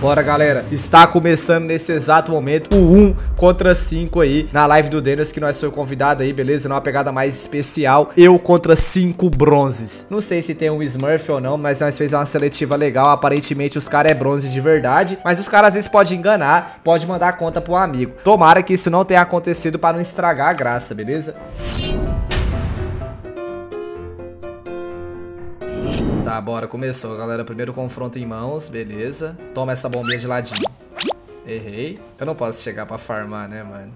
Bora, galera. Está começando nesse exato momento o 1 contra 5 aí na live do Daniels, que nós foi convidado aí, beleza? Numa pegada mais especial. Eu contra 5 bronzes. Não sei se tem um Smurf ou não, mas nós fez uma seletiva legal. Aparentemente os caras é bronze de verdade, mas os caras às vezes podem enganar, pode mandar a conta pro amigo. Tomara que isso não tenha acontecido para não estragar a graça, beleza? Tá, bora, começou, galera. Primeiro confronto em mãos, beleza. Toma essa bombinha de ladinho. Errei. Eu não posso chegar pra farmar, né, mano?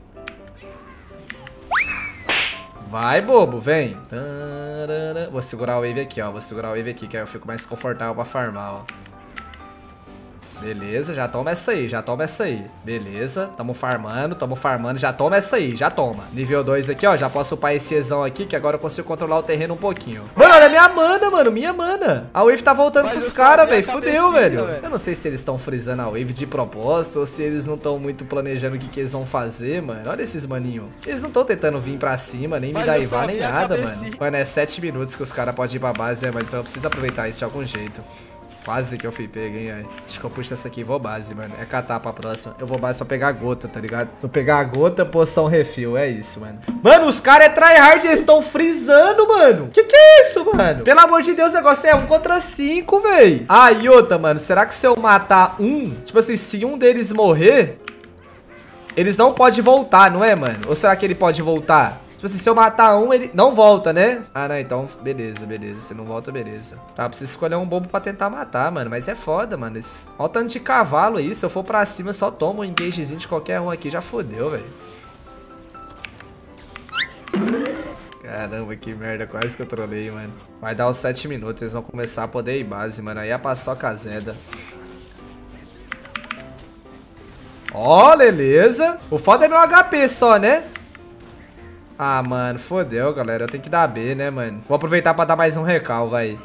Vai, bobo, vem. Vou segurar o wave aqui, ó. Vou segurar o wave aqui, que aí eu fico mais confortável pra farmar, ó. Beleza, já toma essa aí, já toma essa aí. Beleza, tamo farmando, já toma essa aí, já toma. Nível 2 aqui, ó, já posso upar esse Ezão aqui, que agora eu consigo controlar o terreno um pouquinho. Mano, olha minha mana, mano, minha mana. A wave tá voltando pros caras, velho, fudeu, velho. Eu não sei se eles estão frisando a wave de propósito ou se eles não estão muito planejando o que eles vão fazer, mano. Olha esses maninhos. Eles não estão tentando vir pra cima, nem me daivar, nem nada, mano. Mano, é 7 minutos que os caras podem ir pra base, né, mano? Então eu preciso aproveitar isso de algum jeito. Quase que eu fui pego, hein, aí. Acho que eu puxo essa aqui e vou base, mano. É catar pra próxima. Eu vou base pra pegar a gota, tá ligado? Vou pegar a gota, poção refil. É isso, mano. Mano, os caras é tryhard, eles estão frisando, mano. Que é isso, mano? Pelo amor de Deus, o negócio é 1 contra 5, véi. Ah, e outra, mano. Será que se eu matar um... Tipo assim, se um deles morrer... Eles não podem voltar, não é, mano? Ou será que ele pode voltar? Tipo assim, se eu matar um, ele não volta, né? Ah, não, então, beleza, beleza. Se não volta, beleza. Tá, preciso escolher um bobo pra tentar matar, mano. Mas é foda, mano. Olha o tanto de cavalo aí. Se eu for pra cima, eu só tomo um engagezinho de qualquer um aqui. Já fodeu, velho. Caramba, que merda. Quase que eu trolei, mano. Vai dar os 7 minutos. Eles vão começar a poder ir base, mano. Aí é a paçoca Zeda. Ó, beleza. O foda é meu HP só, né? Ah, mano, fodeu, galera. Eu tenho que dar B, né, mano? Vou aproveitar pra dar mais um recal, vai.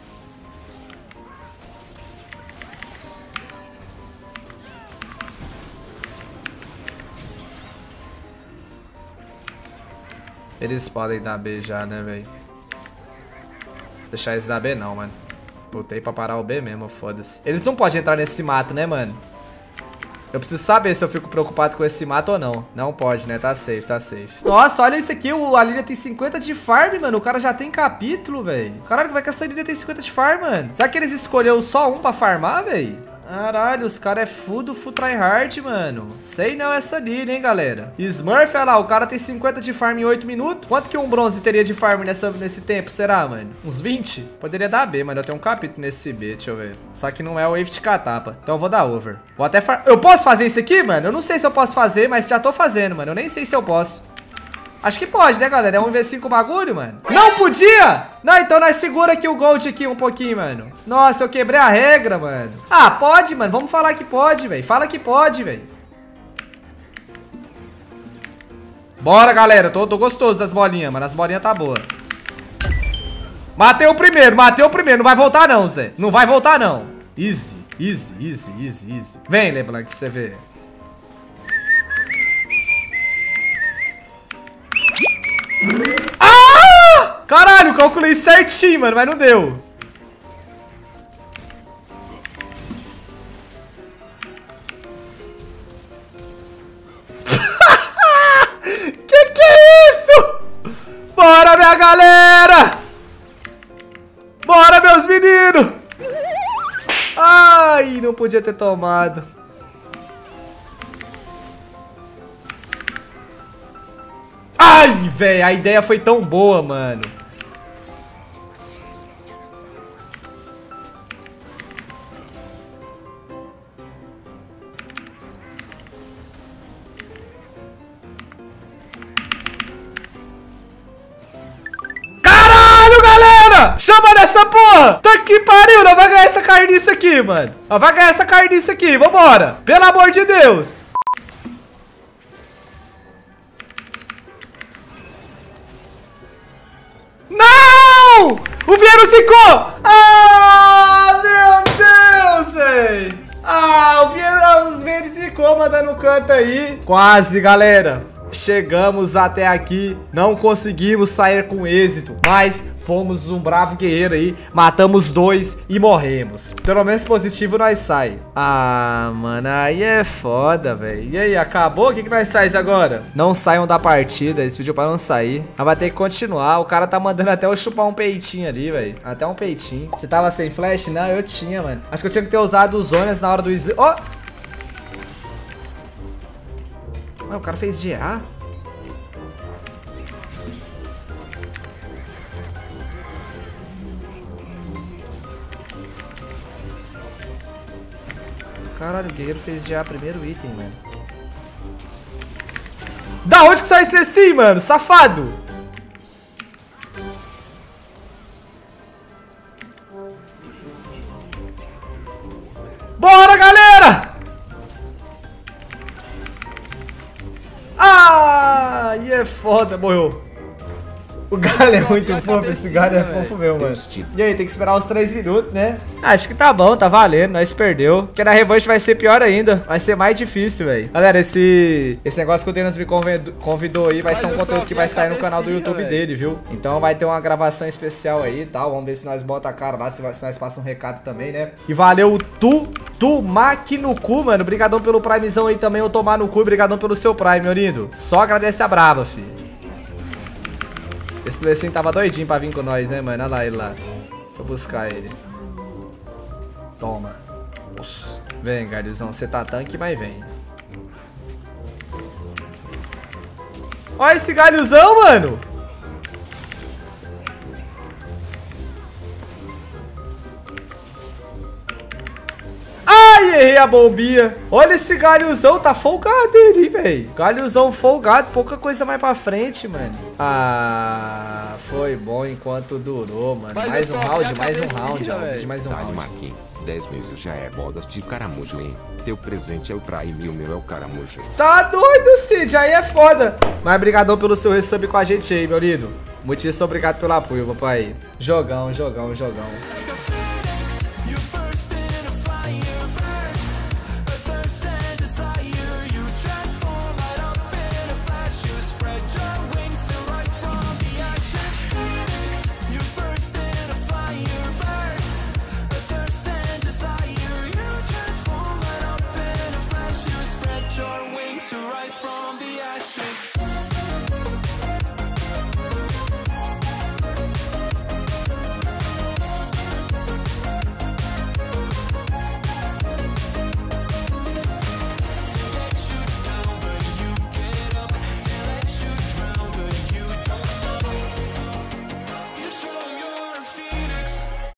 Eles podem dar B já, né, velho? Deixar eles dar B não, mano. Botei pra parar o B mesmo, foda-se. Eles não podem entrar nesse mato, né, mano? Eu preciso saber se eu fico preocupado com esse mato ou não. Não pode, né? Tá safe, tá safe. Nossa, olha isso aqui. A Lilia tem 50 de farm, mano. O cara já tem capítulo, velho. Caralho, como é que essa Lilia tem 50 de farm, mano? Será que eles escolheram só um pra farmar, velho? Caralho, os caras é full tryhard, mano. Sei não essa Lilia, hein, galera. Smurf, olha lá, o cara tem 50 de farm em 8 minutos. Quanto que um bronze teria de farm nesse tempo, será, mano? Uns 20? Poderia dar B, mano. Eu tenho um capítulo nesse B, deixa eu ver. Só que não é o wave de catapa. Então eu vou dar over. Vou até Eu posso fazer isso aqui, mano? Eu não sei se eu posso fazer, mas já tô fazendo, mano. Eu nem sei se eu posso. Acho que pode, né, galera? É 1v5 o bagulho, mano. Não podia! Não, então nós segura aqui o gold aqui um pouquinho, mano. Nossa, eu quebrei a regra, mano. Ah, pode, mano. Vamos falar que pode, velho. Fala que pode, velho. Bora, galera. Tô gostoso das bolinhas, mano. As bolinhas tá boa. Matei o primeiro, matei o primeiro. Não vai voltar não, Zé. Não vai voltar não. Easy, easy, easy, easy, easy. Vem, LeBlanc, pra você ver. Ah! Caralho, calculei certinho, mano, mas não deu. Que é isso? Bora, minha galera! Bora, meus meninos! Ai, não podia ter tomado. Ai, velho, a ideia foi tão boa, mano. Caralho, galera! Chama nessa porra! Tá que pariu, não vai ganhar essa carniça aqui, mano. Não vai ganhar essa carniça aqui, vambora. Pelo amor de Deus. Não! O Vieiro zicou! Ah, meu Deus, velho! Ah, o Vieiro zicou, mandando no canto aí. Quase, galera. que chegamos até aqui. Não conseguimos sair com êxito, mas fomos um bravo guerreiro aí. Matamos 2 e morremos. Pelo menos positivo nós sai. Ah, mano, aí é foda, velho. E aí, acabou? O que nós faz agora? Não saiam da partida. Eles pediu pra não sair. Mas vai ter que continuar. O cara tá mandando até eu chupar um peitinho ali, velho. Até um peitinho. Você tava sem flash? Não, eu tinha, mano. Acho que eu tinha que ter usado os zonas na hora do sleep. Ó! Oh! O cara fez GA? Caralho, o guerreiro fez GA primeiro item, mano. Da onde que saiu esse assim, mano? Safado! Bora, galera! Ah, e é foda, morreu. O galho é muito fofo, esse galho é fofo mesmo, mano. E aí, tem que esperar uns 3 minutos, né? Acho que tá bom, tá valendo, nós perdeu. Porque na revanche vai ser pior ainda. Vai ser mais difícil, velho. Galera, esse negócio que o Denis me convidou aí vai ser um conteúdo que vai sair no canal do YouTube dele, viu? Então vai ter uma gravação especial aí e tal. Vamos ver se nós bota a cara lá, se nós passamos um recado também, né? E valeu Tumac no cu, mano. Obrigadão pelo primezão aí também, eu tomar no cu. Obrigadão pelo seu prime, meu lindo. Só agradece a brava, filho. Esse Lecim tava doidinho pra vir com nós, né, mano? Olha lá ele lá. Deixa eu buscar ele. Toma. Nossa. Vem, galhozão. Você tá tanque, mas vem. Olha esse galhozão, mano. Ai, errei a bombinha. Olha esse galhozão, tá folgado ele, velho. Galhozão folgado, pouca coisa mais pra frente, mano. Ah, foi bom enquanto durou, mano. Mais um round, mais um round, mais um round. Marquinhos, 10 meses já é bodas de caramujo, hein? Teu presente é o Prime e o meu é o caramujo. Tá doido, Cid, aí é foda. Mas brigadão pelo seu resub com a gente aí, meu lindo. Muitíssimo obrigado pelo apoio, papai. Jogão, jogão, jogão.